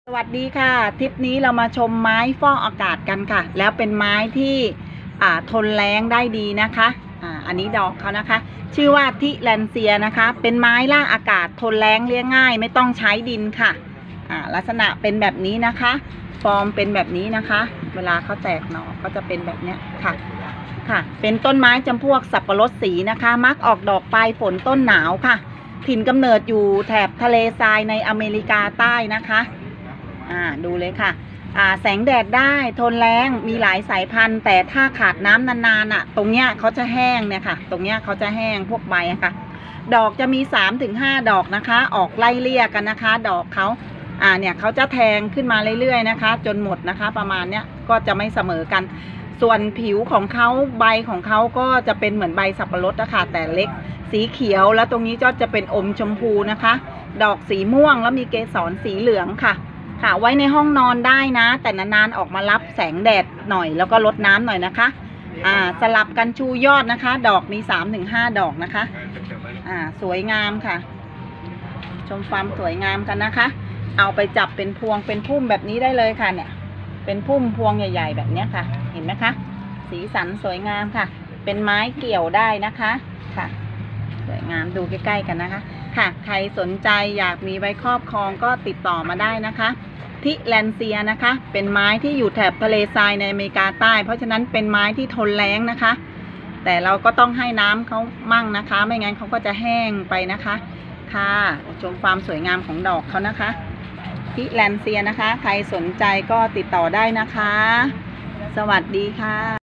สวัสดีค่ะทริปนี้เรามาชมไม้ฟอกอากาศกันค่ะแล้วเป็นไม้ที่ทนแล้งได้ดีนะคะอันนี้ดอกเขานะคะชื่อว่าทิแลนเซียนะคะเป็นไม้ล่าอากาศทนแล้งเลี้ยงง่ายไม่ต้องใช้ดินค่ะลักษณะเป็นแบบนี้นะคะฟอร์มเป็นแบบนี้นะคะเวลาเขาแตกหน่อก็จะเป็นแบบนี้ค่ะเป็นต้นไม้จำพวกสับปะรดสีนะคะมักออกดอกปลายฝนต้นหนาวค่ะถิ่นกำเนิดอยู่แถบทะเลทรายในอเมริกาใต้นะคะดูเลยค่ะแสงแดดได้ทนแล้งมีหลายสายพันธุ์แต่ถ้าขาดน้ำนานๆตรงเนี้ยเขาจะแห้งเนี่ยค่ะตรงเนี้ยเขาจะแห้งพวกใบค่ะดอกจะมี 3-5 ดอกนะคะออกไล่เลี่ยกันนะคะดอกเขาเนี่ยเขาจะแทงขึ้นมาเรื่อยๆนะคะจนหมดนะคะประมาณเนี้ยก็จะไม่เสมอกันส่วนผิวของเขาใบของเขาก็จะเป็นเหมือนใบสับปะรดนะคะแต่เล็กสีเขียวแล้วตรงนี้ก็จะเป็นอมชมพูนะคะดอกสีม่วงแล้วมีเกสรสีเหลืองค่ะไว้ในห้องนอนได้นะแต่นานๆออกมารับแสงแดดหน่อยแล้วก็ลดน้ำหน่อยนะคะสลับกันชูยอดนะคะดอกมี 3-5 ดอกนะคะสวยงามค่ะชมความสวยงามกันนะคะเอาไปจับเป็นพวงเป็นพุ่มแบบนี้ได้เลยค่ะเนี่ยเป็นพุ่มพวงใหญ่ๆแบบนี้ค่ะเห็นไหมคะสีสันสวยงามค่ะเป็นไม้เกี่ยวได้นะคะค่ะสวยงามดูใกล้ๆกันนะคะค่ะใครสนใจอยากมีไว้ครอบครองก็ติดต่อมาได้นะคะทิแลนเซียนะคะเป็นไม้ที่อยู่แถบทะเลทรายในอเมริกาใต้เพราะฉะนั้นเป็นไม้ที่ทนแล้งนะคะแต่เราก็ต้องให้น้ำเขามั่งนะคะไม่งั้นเขาก็จะแห้งไปนะคะค่ะชมความสวยงามของดอกเขานะคะทิแลนเซียนะคะใครสนใจก็ติดต่อได้นะคะสวัสดีค่ะ